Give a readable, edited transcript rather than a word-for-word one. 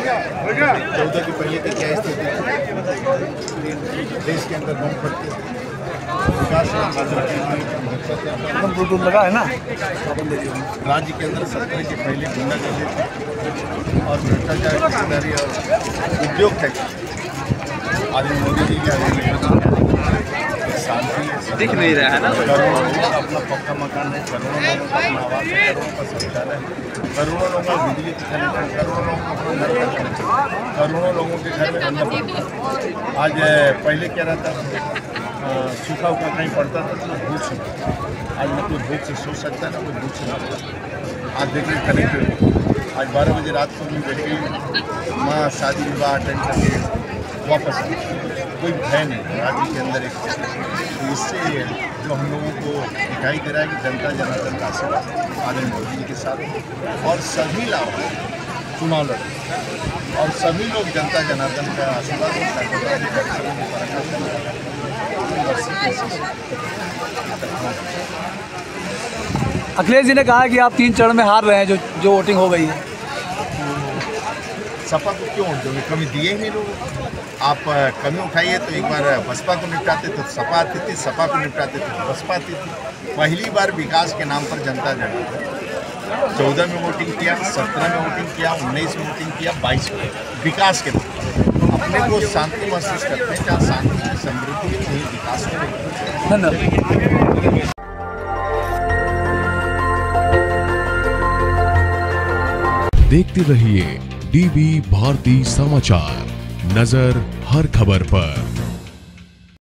14 के पहले की क्या स्थिति देश के अंदर बम फटते विकास लगा है ना। राज्य के अंदर 17 के पहले गुंडागर्दी थी और भ्रष्टाचार और उद्योग है। आज मोदी जी के शांति दिख नहीं रहा है ना। करोड़ों लोगों का अपना पक्का मकान है, करोड़ों लोगों का अपना आवास है, करोड़ों का शौचालय है, करोड़ों लोगों का बिजली की कनेक्शन, करोड़ों लोगों का अपना घर का कनेक्शन, करोड़ों लोगों के घर में अन्न। आज पहले क्या रहता सूखा उखा कहीं पड़ता था तो भूख से, आज न कोई भूख से सो सकता है ना कोई भूख से ना। आज देखिए कनेक्ट आज 12 बजे रात को भी बैठी माँ शादी विवाह अटेंड करके वापस कोई भय नहीं राज्य के अंदर। तो इससे जो हम लोगों को दिखाई दे रहा है कि जनता जनार्दन का आशीर्वाद आनंद मोदी जी के साथ और सभी लाभ चुनाव लड़े और सभी लोग जनता जनार्दन का आशीर्वाद अखिलेश जी ने कहा कि आप 3 चरण में हार रहे हैं, जो वोटिंग हो गई है। सपा को क्यों दोगे? कमी दिए ही नहीं लोग। आप कमी उठाइए तो एक बार बसपा को निपटाते तो सपा आती थी, सपा को निपटाते तो बसपा आती थी। पहली बार विकास के नाम पर जनता जनार्दन 14 में वोटिंग किया, 17 में वोटिंग किया, 19 में वोटिंग किया, 22 में विकास के नाम अपने को शांति महसूस करते हैं। जहाँ शांति समृद्धि वहीं विकास में। धन्यवाद। देखते रहिए डीबी भारती समाचार, नजर हर खबर पर।